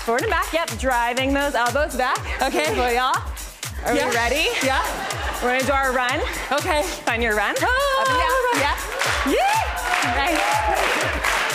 Forward and back, yep. Driving those elbows back. Okay. Beautiful, y'all. Are we ready? Yeah. We're gonna do our run. Okay. Find your run. Oh, Up and down. Yeah. Yeah. Nice.